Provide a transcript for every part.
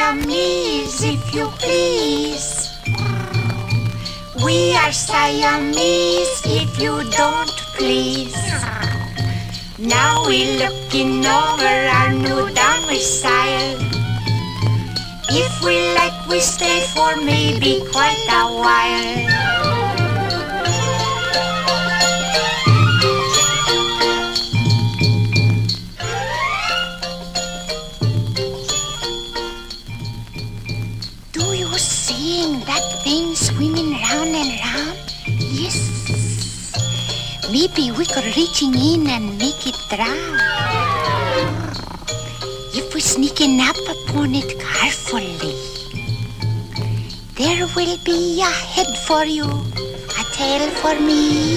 Siamese, if you please. We are Siamese, if you don't please. Now we're looking over our new domicile. If we like, we stay for maybe quite a while. That thing swimming round and round? Yes. Maybe we could reaching in and make it drown. If we sneaking up upon it carefully, there will be a head for you, a tail for me.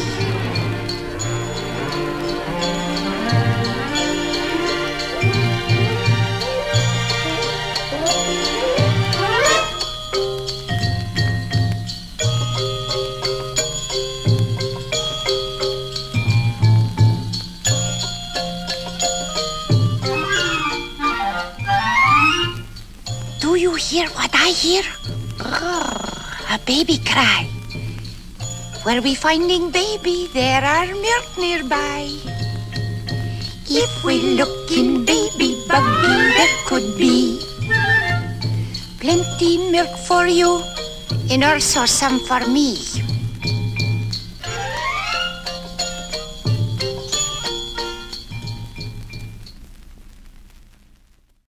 Do you hear what I hear? A baby cry. Where we finding baby, there are milk nearby. If we look in baby buggy, there could be plenty milk for you and also some for me.